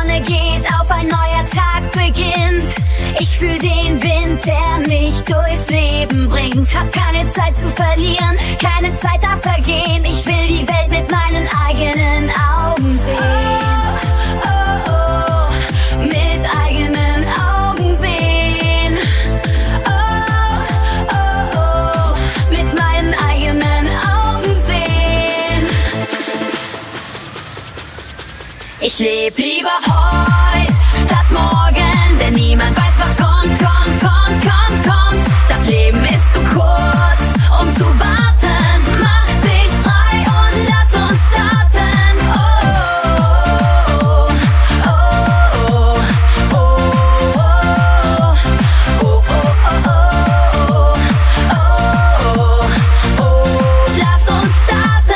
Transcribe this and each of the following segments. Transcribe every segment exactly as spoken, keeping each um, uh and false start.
Sonne geht auf, ein neuer Tag beginnt. Ich fühl den Wind, der mich durchs Leben bringt. Hab keine Zeit zu verlieren, keine Zeit darf vergehen. Ich will die Welt mit meinen eigenen Augen sehen. Oh, oh, oh, mit eigenen Augen sehen. Oh, oh, oh, mit meinen eigenen Augen sehen. Ich leb lieber heute statt morgen, denn niemand weiß, was kommt, kommt, kommt, kommt, kommt. Das Leben ist zu kurz, um zu warten. Mach dich frei und lass uns starten. Oh, oh, oh, oh, oh, oh, oh, oh, oh, oh, oh, lass uns starten.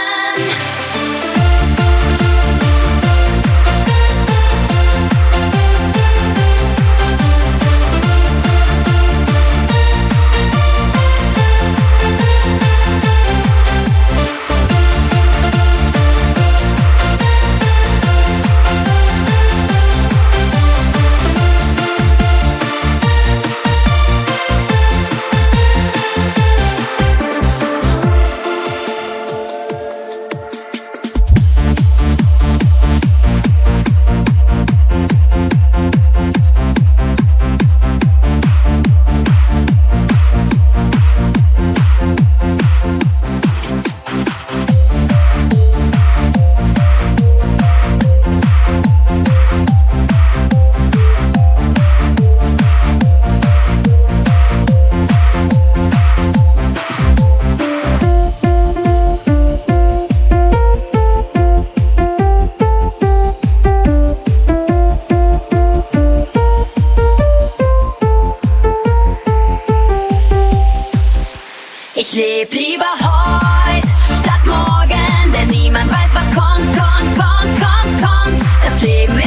Ich leb lieber heute statt morgen, denn niemand weiß, was kommt, kommt, kommt, kommt, kommt. Das Leben